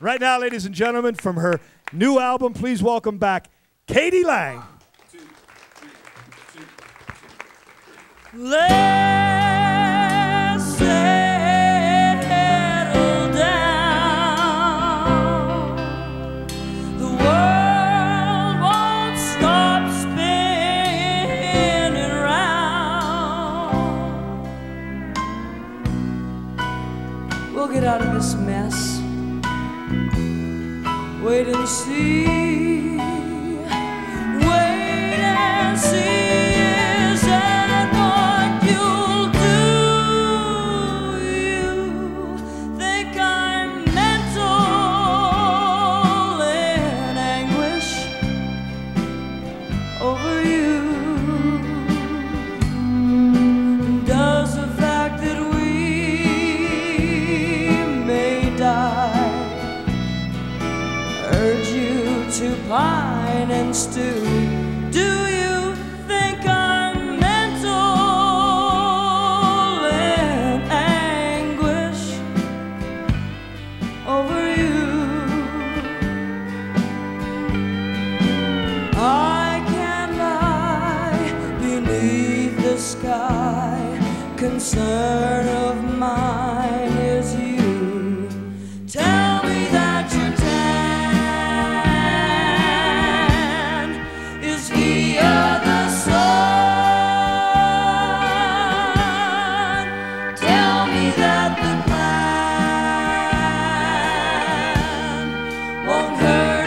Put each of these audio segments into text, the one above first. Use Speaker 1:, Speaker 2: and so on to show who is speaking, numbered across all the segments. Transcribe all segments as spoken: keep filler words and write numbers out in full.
Speaker 1: Right now, ladies and gentlemen, from her new album, please welcome back k.d. lang.
Speaker 2: One, two, three, two, two, three.
Speaker 3: Let's settle down. The world won't stop spinning round. We'll get out of this mess. Wait and see. Wait and see. Is that what you'll do? You think I'm mental in anguish over you? Does the fact that we may die urge you to pine and stew? Do you think I'm mental in anguish over you? I can't lie beneath the sky. Concern of mine is you. Tell me that you're tan. Is he the sun? Tell me that the plan won't hurt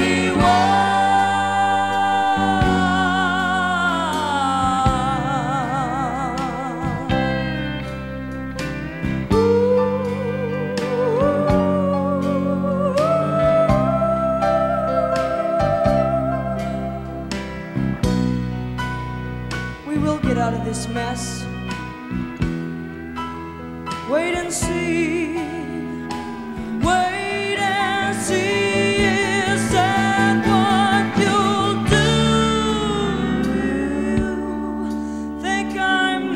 Speaker 3: We will get out of this mess. Wait and see. Wait and see. Is that what you'll do? You think I'm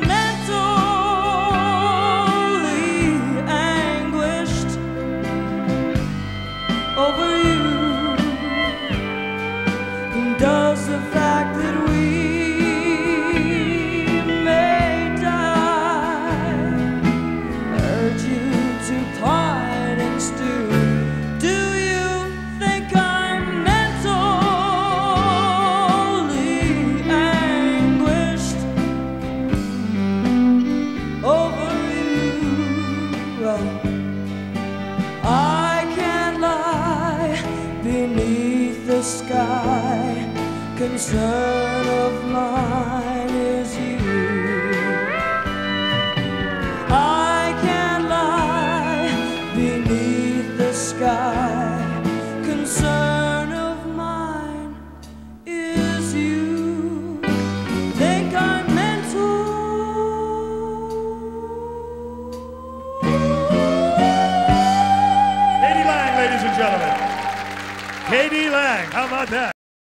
Speaker 3: mentally anguished over you? Does the fact that we may die urge you to pine and stew? Do you think I'm mentally anguished over you? Well, I can't lie beneath the sky. Concern of mine is you. I can't lie beneath the sky. Concern of mine is you. Think I'm mental.
Speaker 1: k.d. lang, ladies and gentlemen. k.d. lang, how about that?